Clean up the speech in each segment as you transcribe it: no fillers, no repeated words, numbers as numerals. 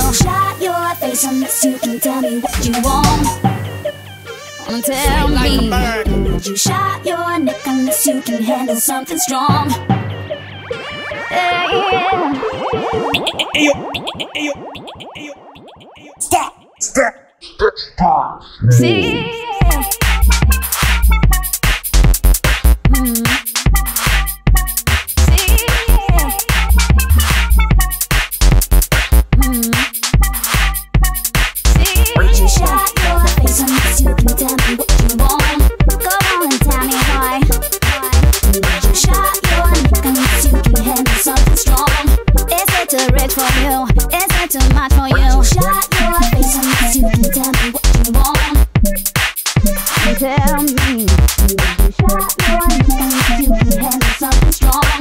Shut your face unless you can tell me what you want. Tell me, would you shut your neck unless you can handle something strong? Stop! See? Would you shut your face unless you can tell me what you want? Go on and tell me why. Would you shut your neck unless you can handle something strong? Is it too rich for you? Is it too much for you? Would you shut your face unless you can tell me what you want? Tell me. Would you shut your neck unless you can handle something strong?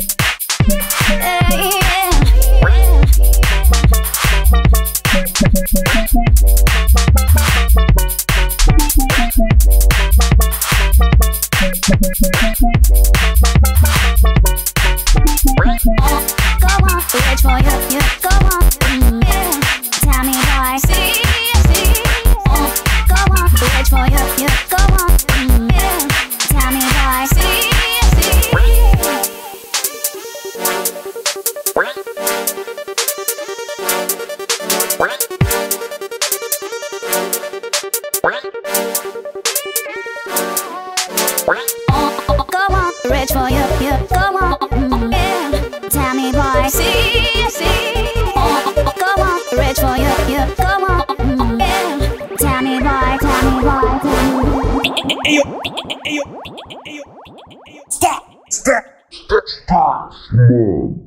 Go on, reach for you, go on, tell me why. See, go on, reach for you, go on, tell me why. See. Go on, reach for you, go on, tell me why. See, go on, reach for you, go on, tell me why, tell me why. Stop!